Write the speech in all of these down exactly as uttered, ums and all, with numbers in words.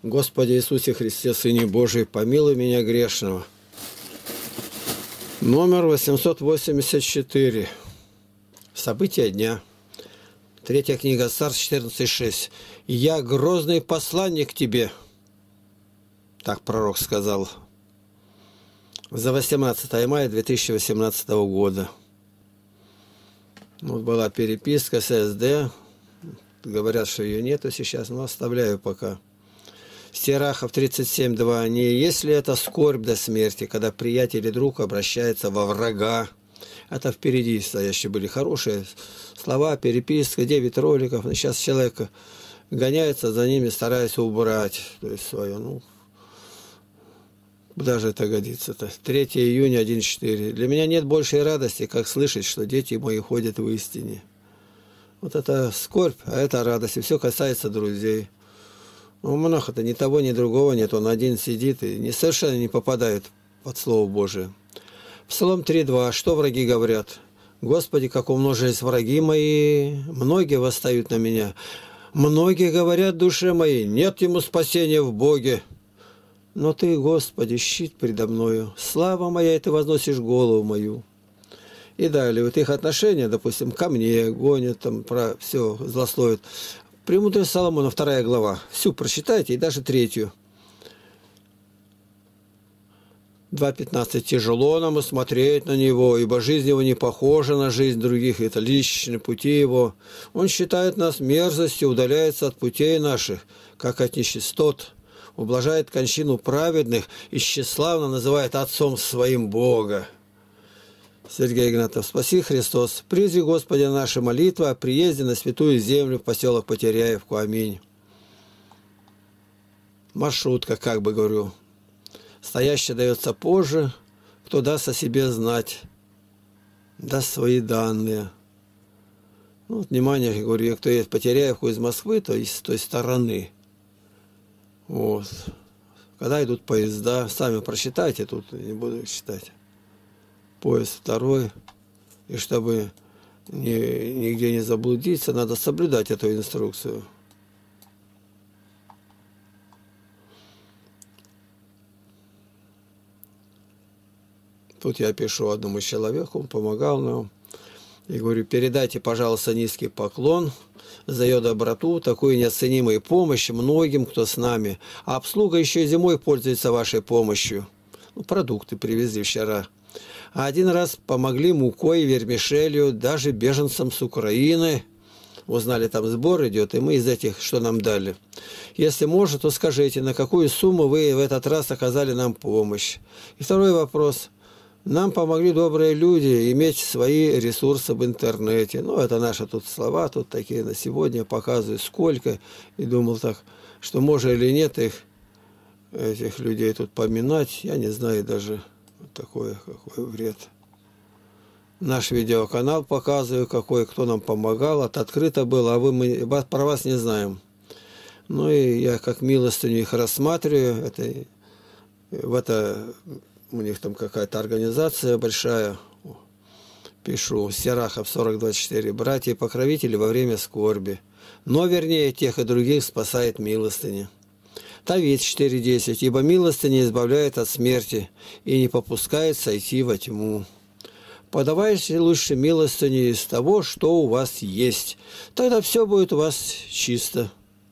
Господи Иисусе Христе, Сыне Божий, помилуй меня грешного. Номер восемьсот восемьдесят четыре. События дня. Третья книга Царств четырнадцать шесть. «Я грозный посланник тебе», так пророк сказал, за восемнадцатое мая две тысячи восемнадцатого года. Вот была переписка с СД. Говорят, что ее нету сейчас, но оставляю пока. Сирахов тридцать семь два. «Не есть ли это скорбь до смерти, когда приятель и друг обращается во врага?» Это впереди стоящие были хорошие слова, переписка, девять роликов. Но сейчас человек гоняется за ними, стараясь убрать, то есть свое. Ну, куда же это годится-то? третьего июня одиннадцать четыре. «Для меня нет большей радости, как слышать, что дети мои ходят в истине». Вот это скорбь, а это радость. И все касается друзей. У монаха-то ни того, ни другого нет. Он один сидит и не, совершенно не попадает под Слово Божие. Псалом три два. «Что враги говорят? Господи, как умножились враги мои, многие восстают на меня. Многие говорят душе моей, нет ему спасения в Боге. Но Ты, Господи, щит предо мною. Слава моя, и Ты возносишь голову мою». И далее, вот их отношения, допустим, ко мне гонят, там, про все злословят. Премудрый Соломона, вторая глава. Всю прочитайте, и даже третью. два пятнадцать. «Тяжело нам смотреть на него, ибо жизнь его не похожа на жизнь других, это личные пути его. Он считает нас мерзостью, удаляется от путей наших, как от нечистот, ублажает кончину праведных и тщеславно называет отцом своим Бога». Сергей Игнатов. «Спаси Христос. Призи Господи наша молитва о приезде на святую землю в поселок Потеряевку. Аминь». Маршрутка, как бы говорю. Стоящая дается позже, кто даст о себе знать, даст свои данные. Ну, вот, внимание, говорю, кто есть Потеряевку из Москвы, то есть с той стороны. Вот. Когда идут поезда, сами прочитайте, тут не буду читать. Поезд второй, и чтобы ни, нигде не заблудиться, надо соблюдать эту инструкцию. Тут я пишу одному человеку, он помогал нам, и говорю, передайте, пожалуйста, низкий поклон за ее доброту, такую неоценимую помощь многим, кто с нами, а обслуга еще и зимой пользуется вашей помощью. Ну, продукты привезли вчера. А один раз помогли мукой, вермишелью, даже беженцам с Украины. Узнали, там сбор идет, и мы из этих, что нам дали. Если может, то скажите, на какую сумму вы в этот раз оказали нам помощь. И второй вопрос. Нам помогли добрые люди иметь свои ресурсы в интернете. Ну, это наши тут слова, тут такие на сегодня показывают сколько. И думал так, что можно или нет их, этих людей тут поминать, я не знаю даже. Такой, какой вред. Наш видеоканал показываю, какой, кто нам помогал. Это открыто было, а вы, мы про вас не знаем. Ну и я как милостыню их рассматриваю. Это, в это у них там какая-то организация большая. Пишу, Сирахов сорок двадцать четыре. «Братья и покровители во время скорби. Но вернее тех и других спасает милостыня». Тавит четыре десять. «Ибо милостыня избавляет от смерти и не попускает сойти во тьму». Подавайте лучше милостыню из того, что у вас есть. Тогда все будет у вас чисто.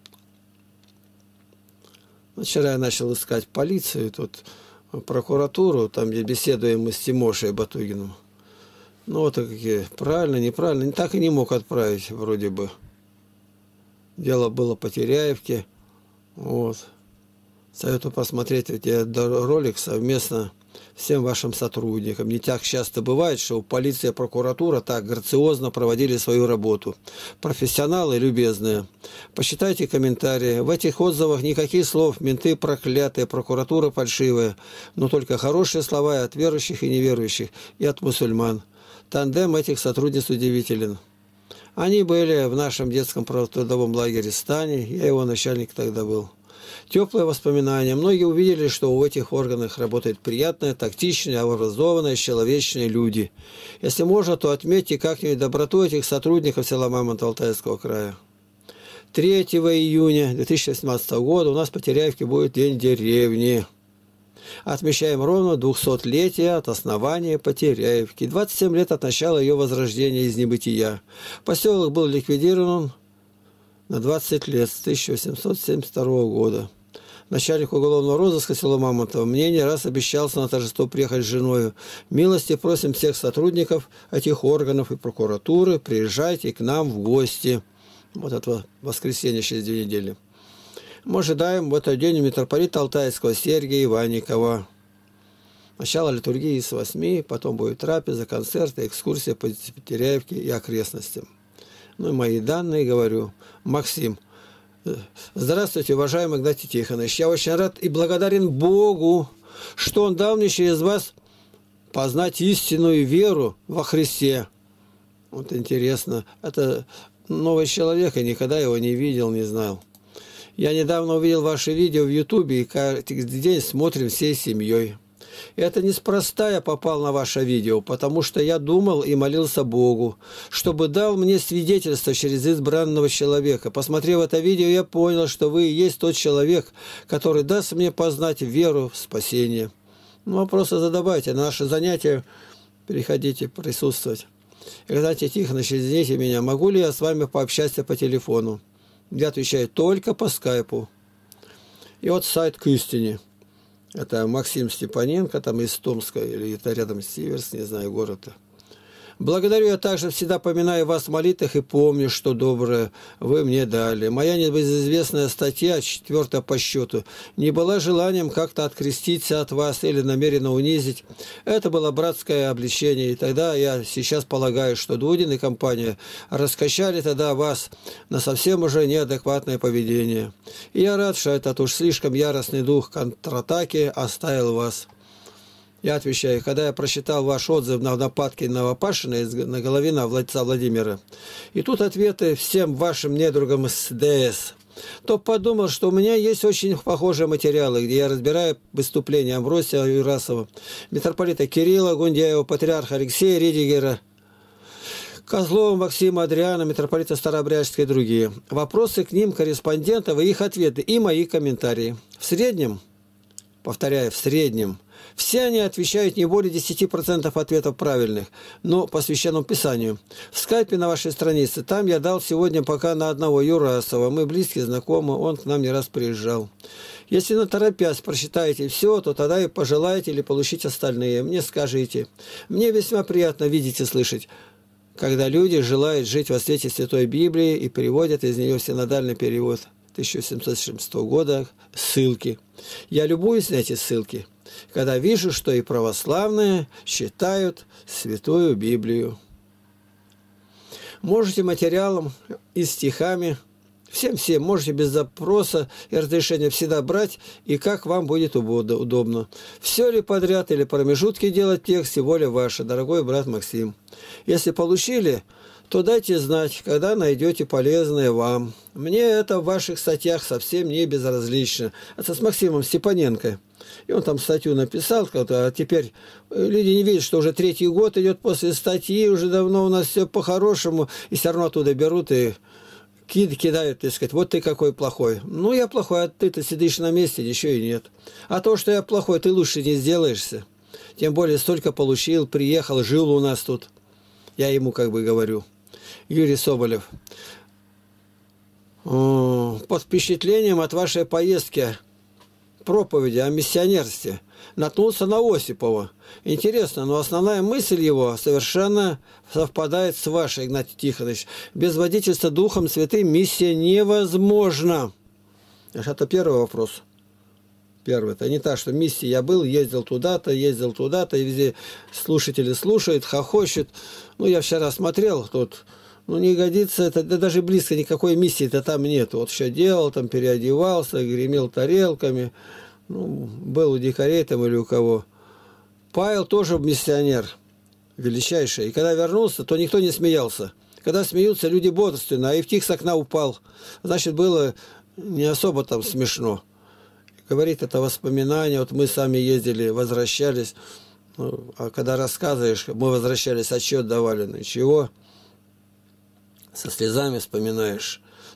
Вчера я начал искать полицию, тут прокуратуру, там где беседуем мы с Тимошей Батугиным. Ну вот какие, правильно, неправильно. Так и не мог отправить вроде бы. Дело было по Теряевке. Вот. Советую посмотреть этот ролик совместно всем вашим сотрудникам. Не так часто бывает, что полиция и прокуратура так грациозно проводили свою работу. Профессионалы любезные. Почитайте комментарии. В этих отзывах никаких слов «менты проклятые», «прокуратура фальшивая», но только хорошие слова и от верующих и неверующих, и от мусульман. Тандем этих сотрудниц удивителен. Они были в нашем детском трудовом лагере Стане, я его начальник тогда был. Теплые воспоминания. Многие увидели, что в этих органах работают приятные, тактичные, образованные, человечные люди. Если можно, то отметьте как-нибудь доброту этих сотрудников села Мамонт Алтайского края. третьего июня две тысячи восемнадцатого года у нас по Теряевке будет День деревни. Отмечаем ровно двухсотлетие от основания Потеряевки, двадцать семь лет от начала ее возрождения из небытия. Поселок был ликвидирован на двадцать лет, с тысяча восемьсот семьдесят второго года. Начальник уголовного розыска село Мамонтово мне не раз обещался на торжество приехать с женой. Милости просим всех сотрудников этих органов и прокуратуры, приезжайте к нам в гости. Вот это воскресенье через две недели. Мы ожидаем в этот день митрополита Алтайского Сергия Иванникова. Начало литургии с восьми, потом будет трапеза, концерты, экскурсия по Теряевке и окрестностям. Ну и мои данные, говорю. Максим. Здравствуйте, уважаемый Игнатий Тихонович. Я очень рад и благодарен Богу, что Он дал мне через вас познать истинную веру во Христе. Вот интересно. Это новый человек, я никогда его не видел, не знал. Я недавно увидел ваше видео в Ютубе, и каждый день смотрим всей семьей. Это неспроста я попал на ваше видео, потому что я думал и молился Богу, чтобы дал мне свидетельство через избранного человека. Посмотрев это видео, я понял, что вы и есть тот человек, который даст мне познать веру в спасение. Ну, вопросы задавайте, на наши занятия приходите присутствовать. Игнатий Тихонович, извините меня, могу ли я с вами пообщаться по телефону? Я отвечаю только по скайпу. И вот сайт к истине. Это Максим Степаненко, там из Томска, или это рядом с Сиверс, не знаю, город. Благодарю, я также всегда поминаю вас в молитвах и помню, что доброе вы мне дали. Моя небезызвестная статья, четвертая по счету, не была желанием как-то откреститься от вас или намеренно унизить. Это было братское обличение, и тогда я сейчас полагаю, что Дудин и компания раскачали тогда вас на совсем уже неадекватное поведение. И я рад, что этот уж слишком яростный дух контратаки оставил вас. Я отвечаю, когда я прочитал ваш отзыв на нападки Новопашина на Головина отца Владимира, и тут ответы всем вашим недругам с ДС, то подумал, что у меня есть очень похожие материалы, где я разбираю выступления Амвросия Юрасова, митрополита Кирилла Гундяева, патриарха Алексея Ридигера, Козлова Максима Адриана, митрополита Старообрядческа и другие. Вопросы к ним корреспондентов и их ответы, и мои комментарии. В среднем, повторяю, в среднем, все они отвечают не более десяти процентов ответов правильных, но по Священному Писанию. В скайпе на вашей странице, там я дал сегодня пока на одного Юрасова. Мы близкие, знакомы, он к нам не раз приезжал. Если наторопясь прочитаете все, то тогда и пожелаете или получить остальные. Мне скажите. Мне весьма приятно видеть и слышать, когда люди желают жить во свете Святой Библии и переводят из нее синодальный перевод тысяча семьсот шестого года ссылки. Я любуюсь на эти ссылки, когда вижу, что и православные считают Святую Библию. Можете материалом и стихами, всем-всем, можете без запроса и разрешения всегда брать, и как вам будет удобно. Все ли подряд или промежутки делать в тексте, воля ваша, дорогой брат Максим. Если получили, то дайте знать, когда найдете полезное вам. Мне это в ваших статьях совсем не безразлично. Это с Максимом Степаненко. И он там статью написал, а теперь люди не видят, что уже третий год идет после статьи, уже давно у нас все по-хорошему, и все равно оттуда берут и кидают, так сказать, вот ты какой плохой. Ну, я плохой, а ты-то сидишь на месте, ничего и нет. А то, что я плохой, ты лучше не сделаешься. Тем более столько получил, приехал, жил у нас тут. Я ему как бы говорю. Юрий Соболев. Под впечатлением от вашей поездки проповеди о миссионерстве наткнулся на Осипова. Интересно, но основная мысль его совершенно совпадает с вашей, Игнатий Тихонович. Без водительства Духом Святым миссия невозможна. Это первый вопрос. Первый. Это не так, что миссия я был, ездил туда-то, ездил туда-то, и везде слушатели слушают, хохочут. Ну, я вчера смотрел тут. Ну, не годится, это да, даже близко никакой миссии-то там нет. Вот что делал, там переодевался, гремел тарелками. Ну, был у дикарей там или у кого. Павел тоже миссионер величайший. И когда вернулся, то никто не смеялся. Когда смеются, люди бодрственно, а Евтих с окна упал. Значит, было не особо там смешно. Говорит, это воспоминания. Вот мы сами ездили, возвращались. Ну, а когда рассказываешь, мы возвращались, отчет давали, ну чего? Со слезами вспоминаешь.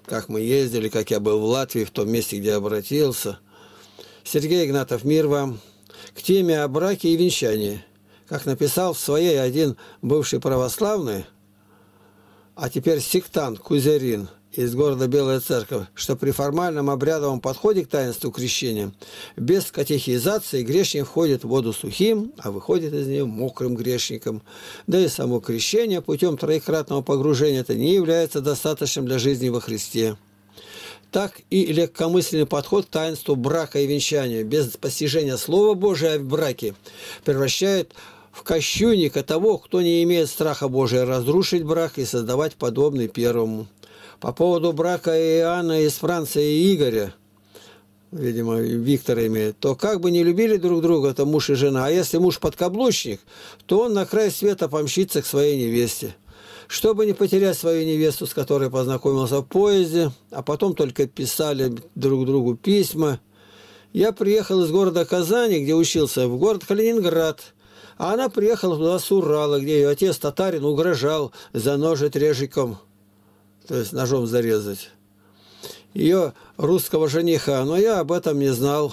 как мы ездили, как я был в Латвии, в том месте, где обратился. Сергей Игнатов, мир вам. К теме о браке и венчании. Как написал в своей один бывший православный, а теперь сектант Кузерин из города Белая Церковь, что при формальном обрядовом подходе к таинству крещения без катехизации грешник входит в воду сухим, а выходит из нее мокрым грешником. Да и само крещение путем троекратного погружения это не является достаточным для жизни во Христе. Так и легкомысленный подход к таинству брака и венчания без постижения Слова Божия в браке превращает в кощунника того, кто не имеет страха Божия разрушить брак и создавать подобный первому. По поводу брака Иоанна из Франции и Игоря, видимо, Виктора имеет, то как бы не любили друг друга, это муж и жена, а если муж подкаблучник, то он на край света помчится к своей невесте. Чтобы не потерять свою невесту, с которой познакомился в поезде, а потом только писали друг другу письма, я приехал из города Казани, где учился, в город Калининград, а она приехала туда с Урала, где ее отец татарин угрожал заножить режиком, то есть ножом зарезать ее русского жениха, но я об этом не знал.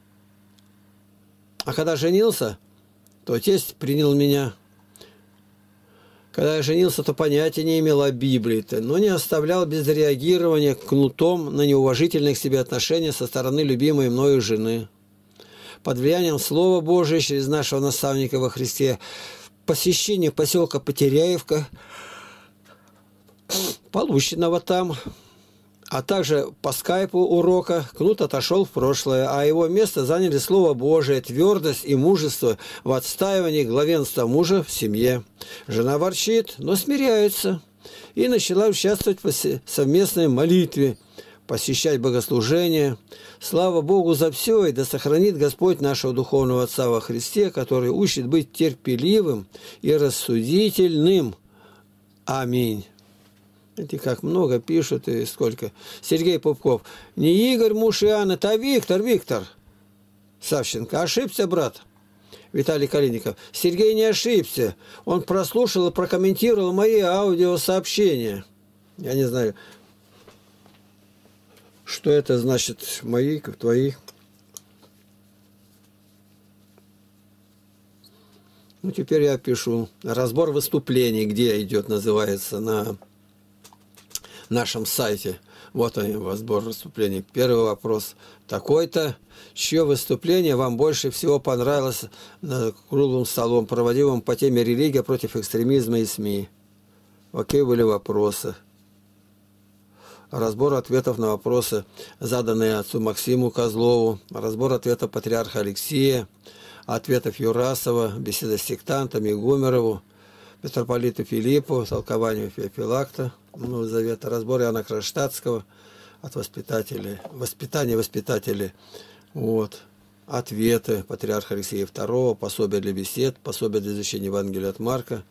А когда женился, то тесть принял меня. Когда я женился, то понятия не имел о Библии-то, но не оставлял без реагирования кнутом на неуважительные к себе отношения со стороны любимой мною жены. Под влиянием Слова Божия через нашего наставника во Христе посещение поселка Потеряевка, полученного там, а также по скайпу урока, Кнут отошел в прошлое, а его место заняли Слово Божие, твердость и мужество в отстаивании главенства мужа в семье. Жена ворчит, но смиряется, и начала участвовать в совместной молитве, посещать богослужения. Слава Богу за все, и да сохранит Господь нашего духовного Отца во Христе, который учит быть терпеливым и рассудительным. Аминь. Видите, как много пишут и сколько. Сергей Пупков. Не Игорь, муж Иоанна, это Виктор, Виктор. Савченко. Ошибся, брат. Виталий Калиников. Сергей не ошибся. Он прослушал и прокомментировал мои аудиосообщения. Я не знаю, что это значит, мои, как твои. Ну, теперь я пишу. Разбор выступлений, где идет, называется, на нашем сайте. Вот они, разбор выступлений. Первый вопрос. Такой-то, чье выступление вам больше всего понравилось на круглым столом, проводимым по теме «Религия против экстремизма и СМИ». Какие были вопросы? Разбор ответов на вопросы, заданные отцу Максиму Козлову. Разбор ответов патриарха Алексея. Ответов Юрасова, беседа с сектантами, Гумерову, митрополиту Филиппу, толкованию Феофилакта, ну, завета, разбор Иоанна Кронштадтского от воспитателей, воспитания воспитателей, вот, ответы патриарха Алексея второго, пособие для бесед, пособие для изучения Евангелия от Марка.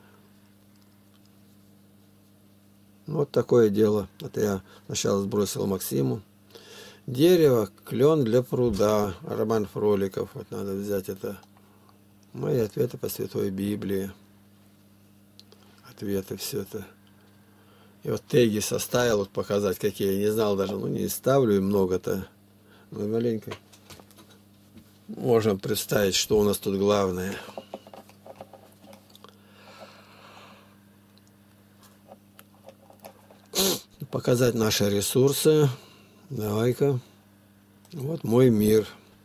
Вот такое дело. Это я сначала сбросил Максиму. Дерево, клен для пруда. Роман Фроликов. Вот надо взять это. Мои ответы по Святой Библии. Ответы все это. И вот теги составил, вот показать какие. Я не знал даже, ну не ставлю и много-то. Ну маленько. Можем представить, что у нас тут главное. Показать наши ресурсы. Давай-ка. Вот мой мир.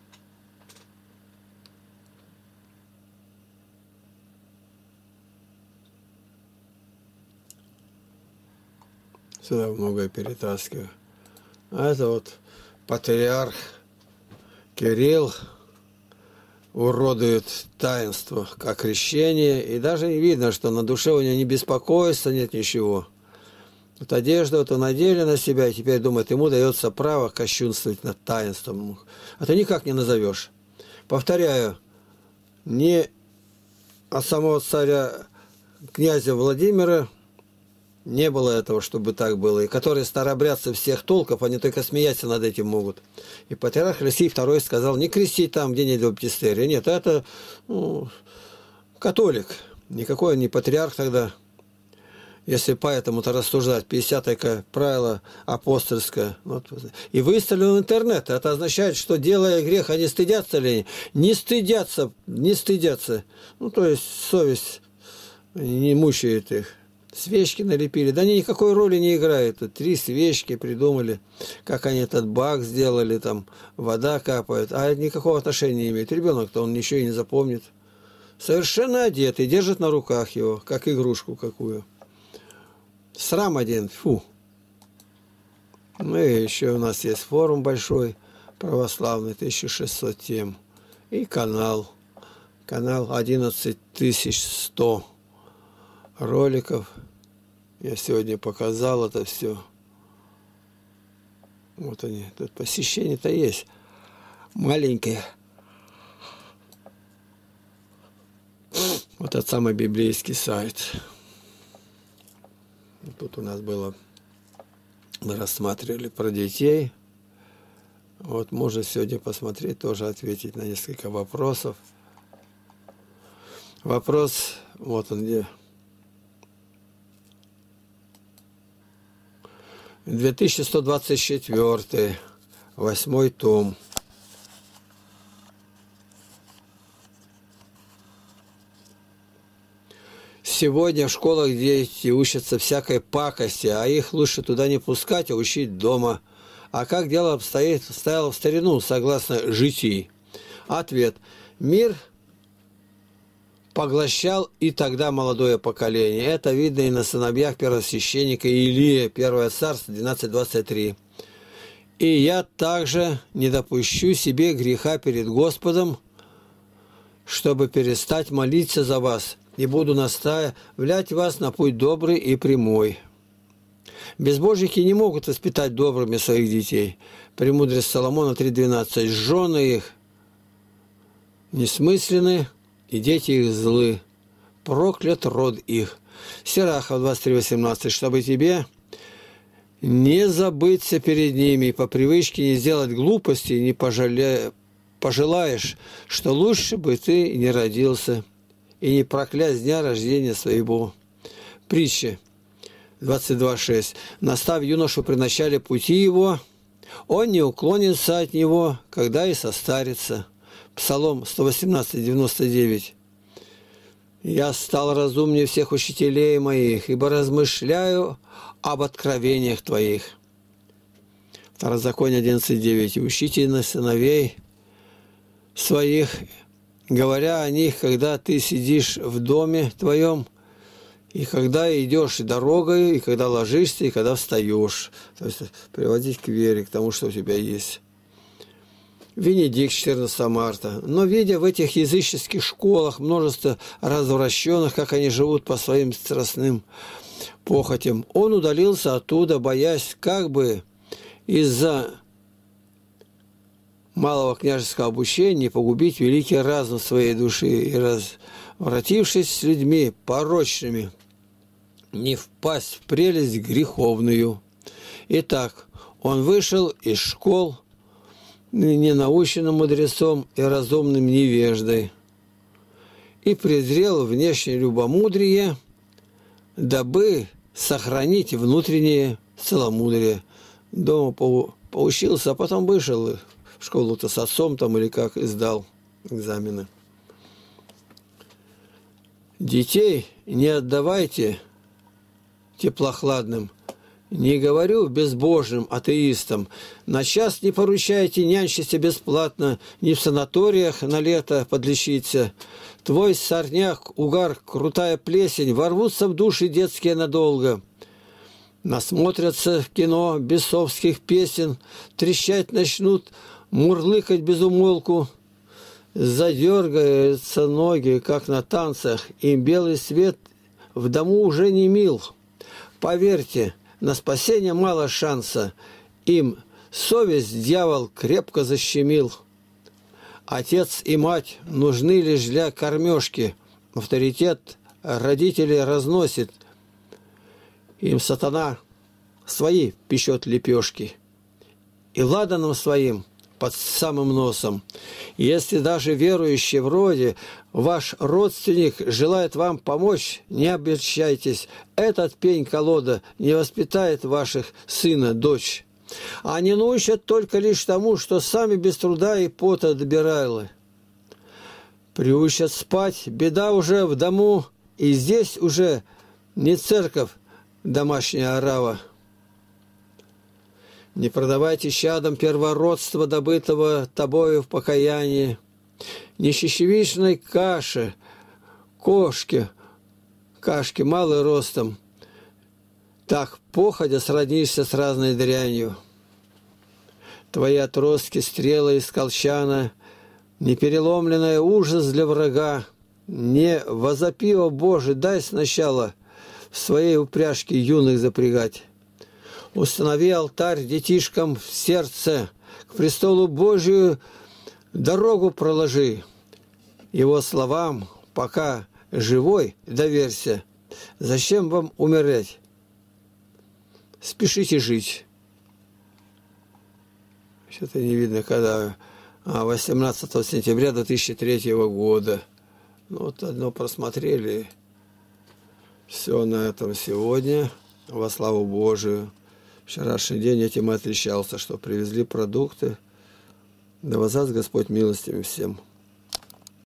Сюда многое перетаскиваю. А это вот патриарх Кирилл уродует таинство, как крещение. И даже не видно, что на душе у него ни беспокойства, нет ничего. Вот одежду вот он надели на себя, и теперь думает, ему дается право кощунствовать над таинством. А ты никак не назовешь. Повторяю, не от самого царя князя Владимира не было этого, чтобы так было. И которые старообрядцы всех толков, они только смеяться над этим могут. И патриарх Алексей второй сказал, не крестить там, где нет баптистерия. Нет, это ну, католик. Никакой он не патриарх тогда. Если поэтому-то рассуждать, пятидесятое правило апостольское. Вот. И выставлен в интернет. Это означает, что, делая грех, они стыдятся ли? Не стыдятся, не стыдятся. Ну, то есть совесть не мучает их. Свечки налепили. Да они никакой роли не играют. Три свечки придумали, как они этот бак сделали, там вода капает. А это никакого отношения не имеет. Ребенок-то он ничего и не запомнит. Совершенно одетый, держит на руках его, как игрушку какую. Срам один, фу. Ну и еще у нас есть форум большой, православный, тысяча шестьсот тем. И канал. Канал одиннадцать тысяч сто роликов. Я сегодня показал это все. Вот они. Тут посещение-то есть. Маленькое. Вот этот самый библейский сайт. Тут у нас было, мы рассматривали про детей. Вот можно сегодня посмотреть, тоже ответить на несколько вопросов. Вопрос, вот он где. две тысячи сто двадцать четвёртый, восьмой том. Сегодня в школах дети учатся всякой пакости, а их лучше туда не пускать, а учить дома. А как дело обстоит, стояло в старину, согласно житий? Ответ. Мир поглощал и тогда молодое поколение. Это видно и на сыновьях первосвященника Илии, первое царство, двенадцать двадцать три. И я также не допущу себе греха перед Господом, чтобы перестать молиться за вас, и буду наставлять вас на путь добрый и прямой. Безбожники не могут воспитать добрыми своих детей. Премудрость Соломона три двенадцать. Жены их несмысленны, и дети их злы. Проклят род их. Сирахов двадцать три восемнадцать. Чтобы тебе не забыться перед ними, и по привычке не сделать глупости, не пожале... пожелаешь, что лучше бы ты не родился, и не проклясть дня рождения своего. Притча двадцать два шесть. Настав юношу при начале пути его, он не уклонится от него, когда и состарится. Псалом сто восемнадцать девяносто девять. Я стал разумнее всех учителей моих, ибо размышляю об откровениях твоих. Второзаконие одиннадцать девять. Учите на сыновей своих, говоря о них, когда ты сидишь в доме твоем, и когда идешь дорогой, и когда ложишься, и когда встаешь. То есть приводить к вере, к тому, что у тебя есть. Венедикт, четырнадцатое марта. Но видя в этих языческих школах множество развращенных, как они живут по своим страстным похотям, он удалился оттуда, боясь, как бы из-за малого княжеского обучения погубить великий разум своей души и, развратившись с людьми порочными, не впасть в прелесть греховную. Итак, он вышел из школ ненаученным мудрецом и разумным невеждой и презрел внешнее любомудрие, дабы сохранить внутреннее целомудрие. Дома поучился, а потом вышел в школу-то с отцом там или как, и сдал экзамены. Детей не отдавайте теплохладным, не говорю безбожным атеистам, на час не поручайте нянчиться бесплатно, ни в санаториях на лето подлечиться. Твой сорняк, угар, крутая плесень ворвутся в души детские надолго. Насмотрятся в кино бесовских песен, трещать начнут, мурлыкать без умолку. Задергаются ноги, как на танцах, им белый свет в дому уже не мил. Поверьте, на спасение мало шанса, им совесть дьявол крепко защемил. Отец и мать нужны лишь для кормежки, авторитет родителей разносит, им сатана свои печет лепешки, и ладаном своим под самым носом. Если даже верующий вроде ваш родственник желает вам помочь, не обольщайтесь. Этот пень-колода не воспитает ваших сына, дочь. Они научат только лишь тому, что сами без труда и пота добирали. Приучат спать, беда уже в дому, и здесь уже не церковь, домашняя орава. Не продавайте чадом первородства, добытого тобою в покаянии, не чечевичной каши, кошки, кашки малой ростом, так походя сроднишься с разной дрянью. Твои отростки, стрелы из колчана, непереломленная ужас для врага, не возопи, о Боже, дай сначала в своей упряжке юных запрягать. Установи алтарь детишкам в сердце, к престолу Божию дорогу проложи. Его словам, пока живой, доверься. Зачем вам умереть? Спешите жить. Что-то не видно, когда... А, восемнадцатого сентября две тысячи третьего года. Ну, вот одно просмотрели. Все на этом сегодня. Во славу Божию. Вчерашний день этим и отличался, что привезли продукты. Да воздаст Господь милостивым всем.